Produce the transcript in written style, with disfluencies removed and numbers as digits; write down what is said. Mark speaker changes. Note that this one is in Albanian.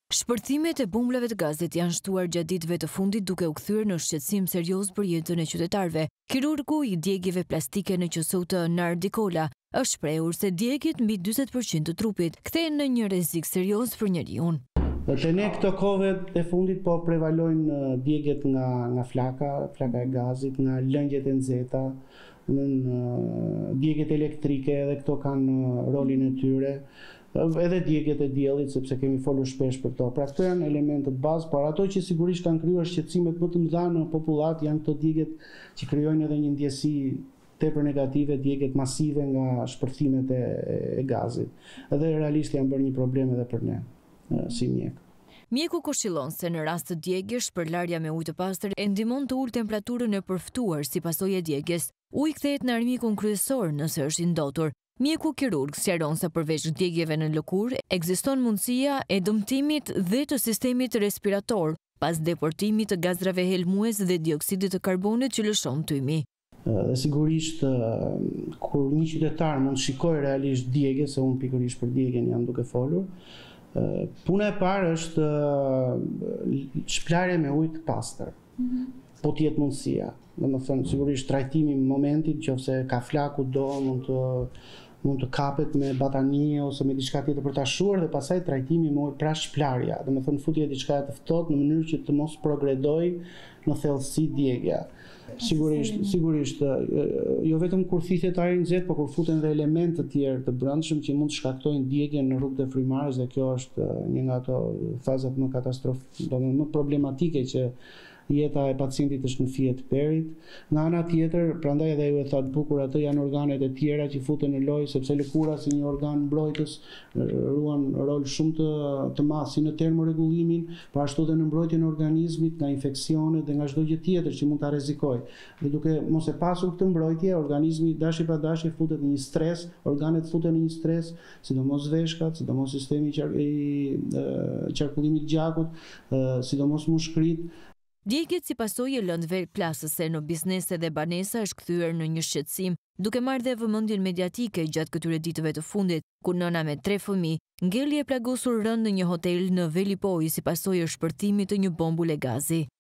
Speaker 1: Shpërthimet e bumbulave të gazit janë shtuar gjatë ditëve të fundit duke u kthyer në shqetësim serioz për jetën e qytetarëve. Kirurgu i djegjeve plastike në QSU të Nardikola është shprehur se djegjet mbi 40% të trupit kthehen në një rrezik serioz për njeriu.
Speaker 2: Te ne këto kohë e fundit po prevalojnë djegjet nga flaka e gazit, nga lëngjet e nxehta, djegjet elektrike, edhe këto kanë rolin e tyre. Edhe djegjet e diellit, sepse kemi folur shpesh për to. Pra këto janë elementet bazë, por ato që sigurisht kanë krijuar shqetësimet më të mëdha në popullat janë këto djegjet që krijojnë edhe një ndjesi tepër negative, djegjet masive nga shpërthimet e gazit. Edhe realisht janë bërë një problem edhe për ne, si mjek.
Speaker 1: Mjeku këshillon se në rast të djegjesh, shpërlarja me ujë të pastër e ndihmon të ulë temperaturën e përftuar si pasojë e djegjes. Uji kthehet në armikun kryesor nëse është i ndotur. Mjeku kirurg sqaron se përveç djegjeve në lëkurë, ekziston mundësia e dëmtimit dhe të sistemit respirator pas deportimit të gazrave helmues dhe dioksidit të karbonit që lëshon tymi.
Speaker 2: Dhe sigurisht, kur një qytetar mund shikoj realisht djegje, se unë pikërisht për djegjen jam duke folur, puna e parë është shplarje me ujë të pastër. Po t'jetë mundësia. Domethënë, sigurisht trajtimi në momentin, nëse ka flaku do mund të kapet me batanie ose me diçka tjetër për ta shuar dhe pastaj trajtimi me ujë pra shplarja. Domethënë futje diçka të ftohtë në mënyrë që të mos progredojë në thellësi djegja. Sigurisht, jo vetëm kur thithet ajri nxehtë, por kur futen dhe elemente të tjerë të brendshëm që mund të shkaktojnë djegjen në rrugët e frymarrjes, dhe kjo është një nga ato fazat më më problematike që jeta e pacientit është në fije të perit. Nga ana tjetër, prandaj edhe ju e thatë bukur, ato janë organet e tjera që futen në lojë, sepse lëkura si një organ mbrojtës ruan rol shumë të madh si në termorregullimin, por ashtu edhe në mbrojtjen e organizmit nga infeksione dhe nga çdo gjë tjetër që mund ta rrezikojë. Dhe duke mos e pasur këtë mbrojtje, organizmi dashi pa dashi futet në një stres, organet futen në një stres, sidomos veshkat, sidomos sistemi i qarkullimit të gjakut, sidomos mushkrit.
Speaker 1: Djegjet si pasojë e lëndëve plasëse në biznese dhe banesa është kthyer në një shqetësim, duke marrë dhe vëmendjen mediatike gjatë këtyre ditëve të fundit, ku nëna me 3 fëmijë ngelli e plagosur rënd në një hotel në Velipoj si pasojë e shpërthimit të një bombule gazi.